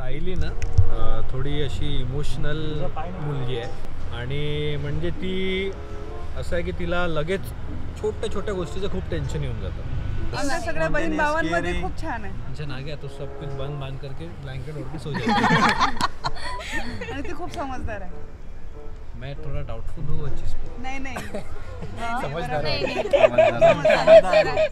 सायली ना थोडी अशी इमोशनल मुलगी आहे आणि म्हणजे ती असं आहे की तिला लगेच छोट्या छोट्या गोष्टीचं खूप टेन्शन येऊन जातं. आमच्या सगळ्या बहीण भावांमध्ये खूप छान आहे. अच्छा नागे तो सब कुछ बांध करके ब्लैंकेट ओढ़ के सो जाती आणि ती खूप समजदार आहे. मैं थोड़ा डाउटफुल हूँ वो चीज़ पे. नहीं समझदार है.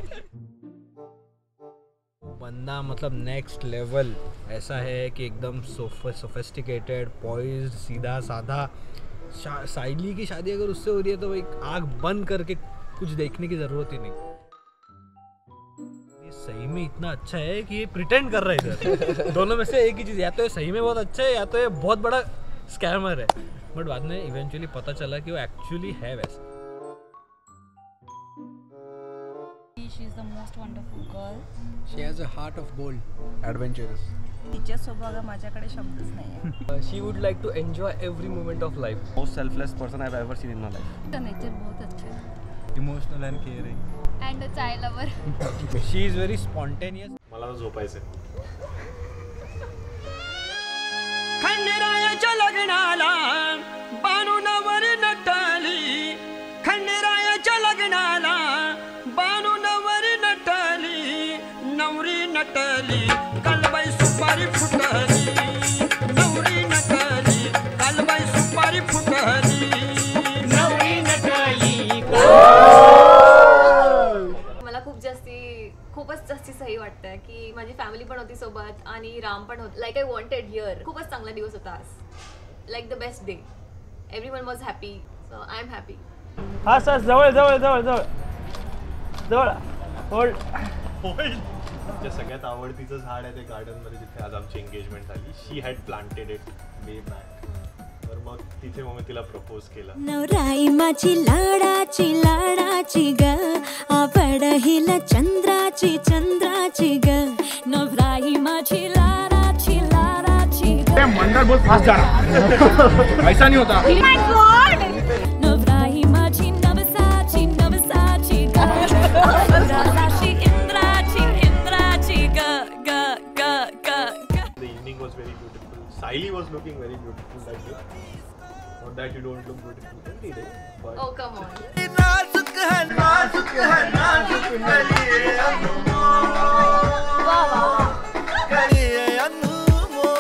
बंदा मतलब नेक्स्ट लेवल ऐसा है कि एकदम सोफिस्टिकेटेड, पॉइज्ड, सीधा साधा. साइली की शादी अगर उससे हो रही है तो एक आँख बंद करके कुछ देखने की ज़रूरत ही नहीं. ये सही में इतना अच्छा है कि ये प्रिटेंड कर रहा है इधर. दोनों में से एक ही चीज़, या तो ये सही में बहुत अच्छा है या तो ये बहुत बड़ा स्कैमर है. बट बाद में इवेंचुअली पता चला कि वो एक्चुअली है वैसा. She is the most wonderful girl. She has a heart of gold, adventurous. तिच्या स्वभावाला माझ्याकडे शब्दच नाही. She would like to enjoy every moment of life. Most selfless person I've ever seen in my life. Her nature बहुत अच्छा है. Emotional and caring. And a child lover. She is very spontaneous. मला तर झोपायचंय. खंडेरायाच्या लग्नाला बाणूनवर नटली. खंडेरायाच्या लग्नाला बाणूनवर नटली. नवरी नटली कालबाई सुपारी फुटली. नवरी नटली कालबाई सुपारी फुटली. नवरी नटली. मला खूपच जास्ती सही वाटतं की माझी फॅमिली पण होती सोबत आणि राम पण होता. Like I wanted here. खूपच चांगला दिवस होता आज. Like the best day. Everyone was happy. So I am happy. हा सर जवळ जवळ जवळ जवळ जवळ होल्ड. जे सगळ्यात आवडतीचं झाड आहे ते गार्डन मध्ये जिथे आज आमची एंगेजमेंट झाली. She had planted it way back. तर मग तिथे मग तिला प्रपोज केलं. नवराई माझी लाडाची ग आवड हिला चंद्राची ग. नवराई माझी लाडाची ग. मंडल बहुत फास्ट जा रहा. ऐसा नहीं होता. नवराई माझी नवसाची ग. राजाची इंद्राची ग. The evening was very beautiful. Saili was looking very beautiful that day. Not that you don't look beautiful every day, but Oh come on. नाजुक है नाजुक करिए अनमोल. करिए अनमोल.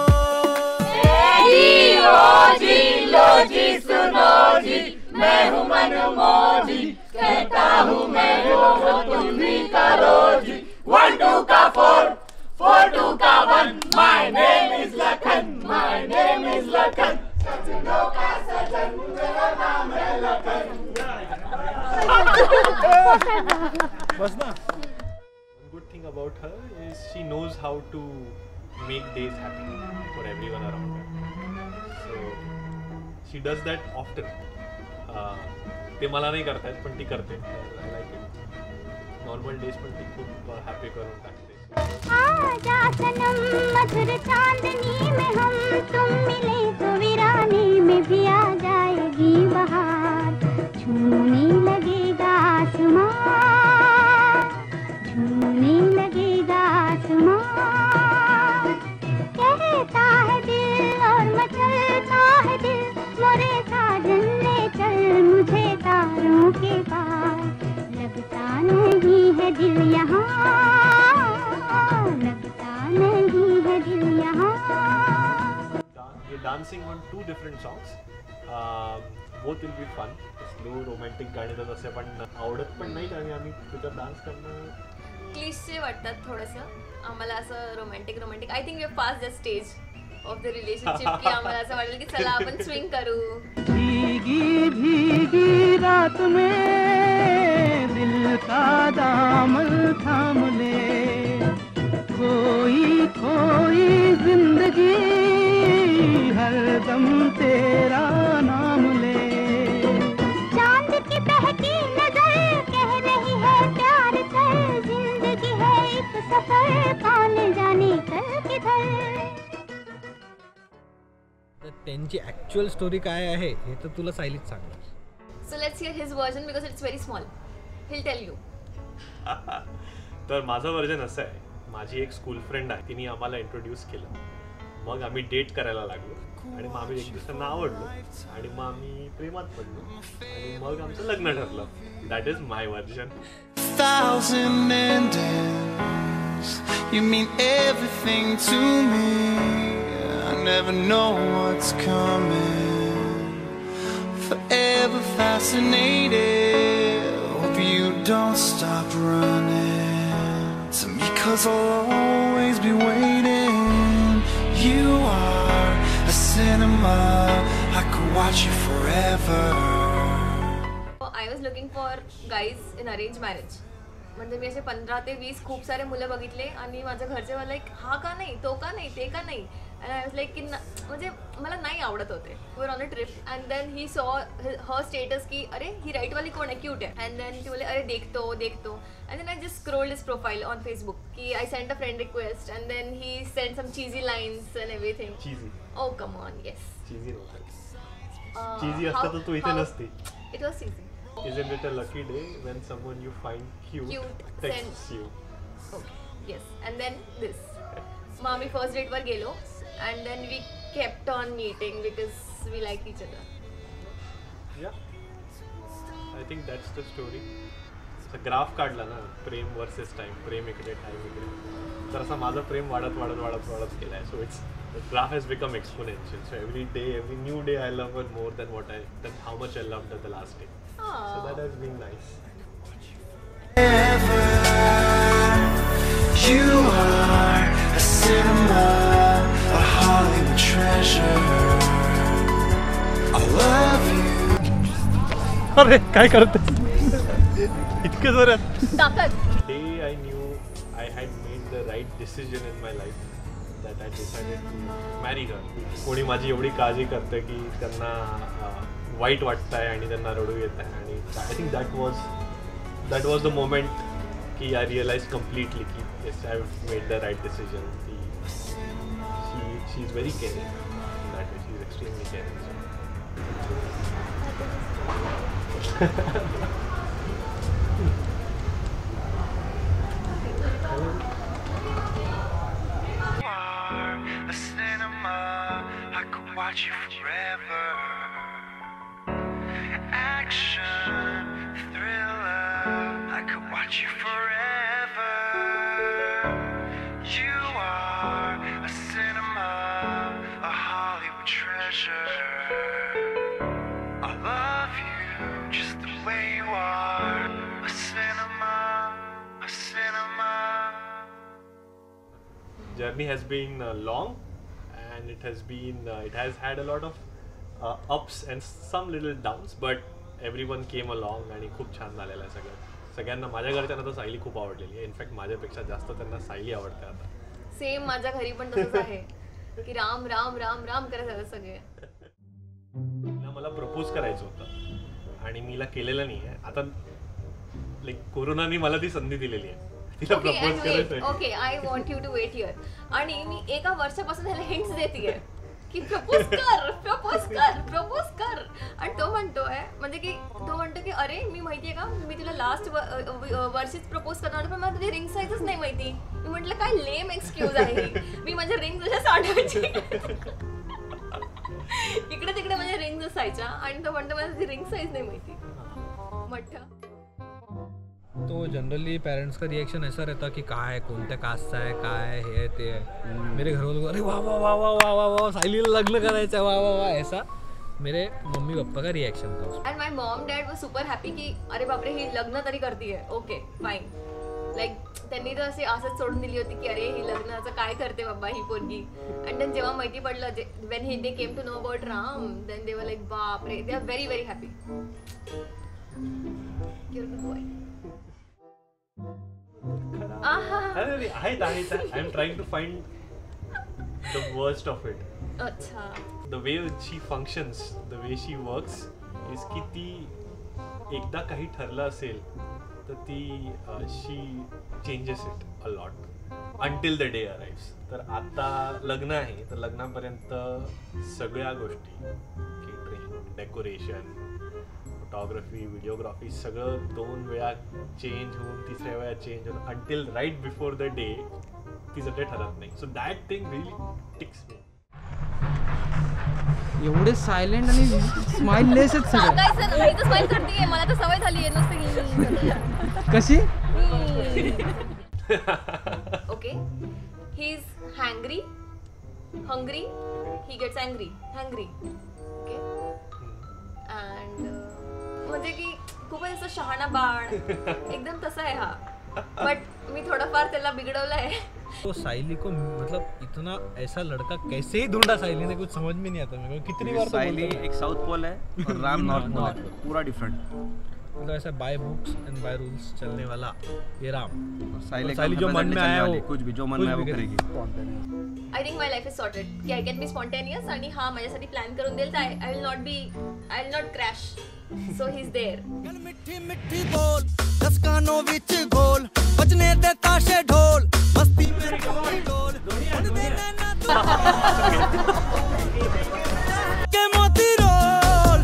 लो जी सुनो जी मैं हूँ मनमोजी. कहता हूँ मैं वो तुम भी करो जी. 1 2 का 4 4 2 का 1. My name is Lakhan. My name is Lakhan. सजनों का सजन मेरा नाम है लखन. बस ना. one good thing about her is she knows how to make days happy for everyone around her. So she does that often. ते मला नाही करता येत पण ती करते. I like it. Normal days पण ती खूप हॅपी करून टाकते. आजा सनम मधुर चांदनी में हम तुम मिले तो वीरानी में भी आ जाएगी बहार. झूमने लगेगा आसमां. झूमने लगेगा आसमां. कहता है दिल और मचलता है दिल. मोरे साजन ले चल मुझे तारों के पार. लगता नहीं है दिल यहाँ. Dancing on 2 different songs. Both will be fun. Slow romantic गाणे तर तसे पण आवडत पण नाही आणि आम्ही त्याच्यात डान्स करणं क्लिशे वाटतात थोडंसं आम्हाला असं romantic. I think we are past the stage of the relationship की आम्हाला असं वाटेल की चला आपण स्विंग करू. भीगी भीगी रात में दिल का दामन थाम ले. खोई खोई जिंदगी हरदम तेरा नाम ले. चांद की बहकी नजर कह रही है प्यार कर. जिंदगी है एक सफर कौन जाने कल किधर. तर त्यांची ॲक्च्युअल स्टोरी काय आहे हे तर तुला सायलीच सांगणार. So let's hear his version because it's very small. He'll tell you. तर माझं वर्जन असं आहे. माझी एक स्कूल फ्रेंड आहे. तिने आम्हाला इंट्रोड्यूस केलं मग आम्ही डेट करायला लागलो आणि मग आम्ही एक दुसऱ्यांना आवडलो आणि मग आम्ही प्रेमात पडलो आणि मग आमचं लग्न ठरलं. That is my version. Thousand endings, you mean everything to me. I never know what's coming, forever fascinated. Hope you don't stop running to me, 'cause I'll always be waiting. You are a cinema, I could watch you forever. I was looking for guys in arrange marriage. म्हणजे मी असे 15 ते 20 खूप सारे मुलं बघितले आणि माझ्या घरचे मला लाईक हा का नाही, तो का नाही, ते का नाही. अँड आय वॉज लाईक की म्हणजे मला नाही आवडत होते. We were on a trip and then he saw her status की अरे ही राईटवाली कोण आहे, क्यूट आहे. अँड देन ती बोले अरे देखतो. And then I just scrolled his profile on Facebook की I sent a friend request and then he sent some cheesy lines and everything. Cheesy. Oh come on. Yes. Cheesy नव्हतं. Cheesy असतं तर तू इथे नसती. It was cheesy. Isn't it a lucky day when someone you find cute texts you? Okay, yes. And then this. मग आम्ही first डेटवर गेलो and then we kept on meeting because we like each other. Yeah. I think that's the story. Graph काढला ना, प्रेम versus time. प्रेम इकडे, time इकडे. तर असं माझं प्रेम वाढत गेलाय. So it's the graph has become exponential. So every day, every new day I love her more than how much I loved her the last day. So that has been nice. You are a cinema, a Hollywood treasure. I love you. अरे काय करते इतकं जोरात. ताकद. Day I knew I had made the right decision in my life that I decided to marry her. कोणी माझी एवढी काळजी करते की त्यांना वाईट वाटतंय आणि त्यांना रडू येत आहे आणि I think that was the moment की आय रिअलाइज कम्प्लिटली की yes I made the right decision. She is very caring that way. She is extremely caring. A cinema, I could watch you forever. Action, thriller, I could watch you forever. You are a cinema, a Hollywood treasure. I love you just the way you are. A cinema, a cinema. Journey has been long and it has had a lot of ups and some little downs, but everyone came along आणि खूप छान झालेलं आहे सगळ्यांना. माझ्या घरच्यांना तर सायली खूप आवडलेली आहे. इनफॅक्ट माझ्यापेक्षा जास्त त्यांना सायली आवडते आता. सेम माझ्या घरी पण तसंच आहे की राम राम राम राम करत आहेत सगळे. मला प्रपोज करायचं होतं आणि मीला केलेलं नाही आहे. आता लाईक कोरोनाने मला ती संधी दिलेली आहे तिला प्रपोज करायचं. Okay, I want you to wait here. आणि मी एका वर्षापासून ह्याला हिंट्स देतेय की प्रपोज कर. आणि तो म्हणतो की अरे मी माहितीये का मी तुला लास्ट वर्षीच प्रपोज करणार पण मला तुझी रिंग साईजच नाही माहिती. मी म्हटलं काय लेम एक्सक्यूज आहे ही. मी माझ्या रिंग जशा साठवायची इकडे तिकडे माझ्या रिंग असायच्या आणि तो म्हणतो मला तुझी रिंग साईज नाही माहिती. म्हटलं तो जनरली पेरेंट्स का रिएक्शन ऐसा रहता कि काय कोणत्या कास्टचा आहे काय हे ते आहे. मेरे घर वालों को अरे वाह वाह वाह वाह वाह वाह सायलीला लग्न करायचं आहे वाह वाह वाह ऐसा मेरे मम्मी पापा का रिएक्शन था. And my mom dad was super happy की अरे बापरे ही लग्न तरी करतीये. Okay fine. लाईक त्यांनी तर असंच सोडून दिली होती की अरे ही लग्नाचं काय करते बाबा ही पोरगी. अँड देन जेव्हा माहिती पडलं when they came to know about Ram then they were like बापरे they are very very happy. Your good boy. I am trying to find the worst of it. अच्छा. The way she functions, the way she works is की ती एकदा काही ठरलं असेल तर ती she changes it a lot until the day arrives. तर आता लग्न आहे तर लग्नापर्यंत सगळ्या गोष्टी केटरिंग, डेकोरेशन, फोटोग्राफी, व्हिडिओग्राफी सगळं 2 वेळा चेंज होऊन 3ऱ्या वेळा चेंज होऊन until right before the day ती सगळे ठरत नाही. So that thing really ticks me. एवढे सायलेंट आणि स्माइललेसच सगळे. काय सर मी तर स्माइल करते मला तर सवय झाली आहे नुसतं कशी? Okay he is hangry hungry he gets angry hangry okay and म्हणजे की खूपच असं शहाणा बाण एकदम तसा आहे हा बट मी थोडाफार त्याला बिघडवलं आहे. तो साइली को मतलब इतना ऐसा लड़का कैसे ही ढूंढा साइली ने, कुछ समझ में नहीं आता मेरे को. कितनी बार तो साइली एक साउथ पोल है और राम नॉर्थ पोल है, पूरा डिफरेंट. मतलब ऐसा by books and by rules चलने वाला ये राम. साइली जो मन में आया वो कुछ भी जो मन में आया वो करेगी. I think my life is sorted की आय कॅन बी स्पॉन्टेनियस आणि हा माझ्यासाठी प्लॅन करून देईल तर I will not crash so he is there. मिठी मिठी बोल दस कानों विच गोल बजने दे ताशे ढोल मस्ती में डोल के मोती रोल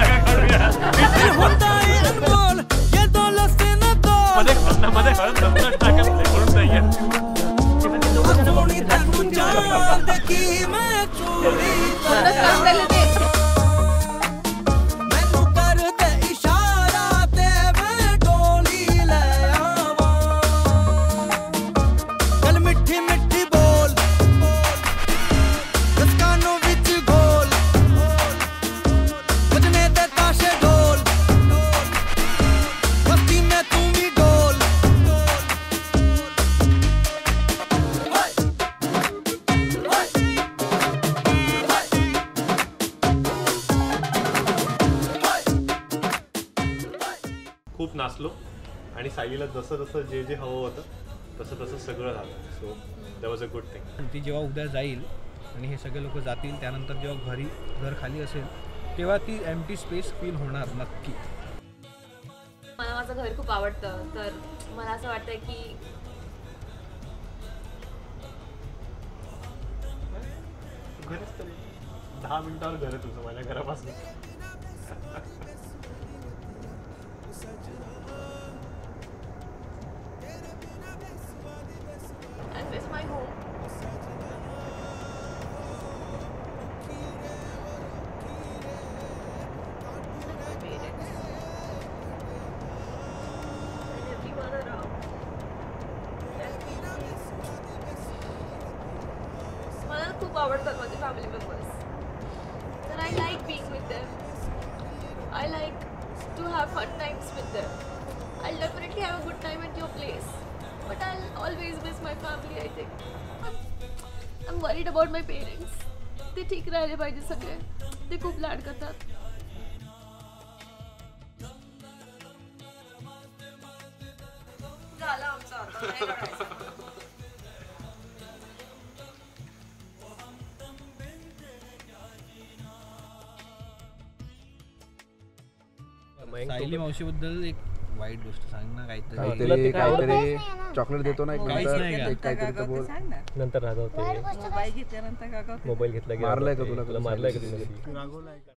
होता है अनमोल ये दौलत से न तोल मध्ये टाकत म्हणून नाहीये थोड़ी तक जान देखी मैं चोरी मैनू कर दे इशारा ते मैं डोली ले आवा चल मिठी मिठी बोल दस कानों विच गोल बजने दे ताशे ढोल मस्ती में तू भी डोल. खूप नाचलो आणि सायलीला जसं जसं जे जे हवं होतं तसं तसं सगळं झालं. So that was a good thing. ती जेव्हा उद्या जाईल आणि हे सगळे लोक जातील त्यानंतर जेव्हा घर खाली असेल तेव्हा ती एम्प्टी स्पेस फील होणार नक्की. मला माझं घर खूप आवडतं तर मला असं वाटतंय की घरच तरी 10 मिनिटावर घर आहे तुझं माझ्या घरापासून. and this is my home. मला खूप आवडतात माझे फॅमिली मेंबर्स तर I like being with them. I like to have fun times with them. I definitely have a good time at your place but I'll always miss my family. I think I'm worried about my parents. ते ठीक राहिले पाहिजे सगळे. ते खूप लाड करतात. झालं आमचं आता नाही रडायचं. सायली मावशीबद्दल एक वाईट गोष्ट सांग ना काहीतरी. चॉकलेट देतो ना काहीतरी तर बोल. नंतर राहत होते मोबाईल घेतल्यानंतर मारलाय का तुला मारलाय का तुला